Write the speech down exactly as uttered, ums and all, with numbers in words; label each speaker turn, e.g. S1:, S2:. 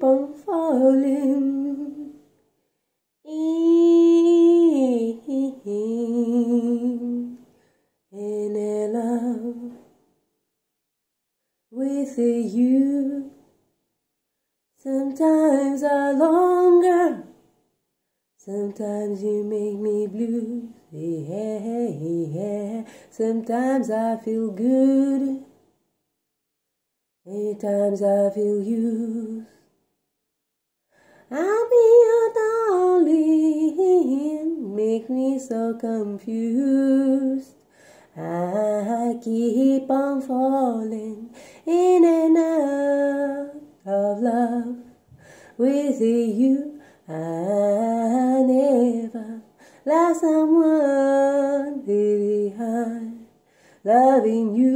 S1: keep on falling in, in love with you. Sometimes I longer, sometimes you make me blue. Yeah, yeah. Sometimes I feel good, many times I feel used. I'll be your darling, make me so confused. I keep on falling in and out of love with you. I never love someone behind loving you.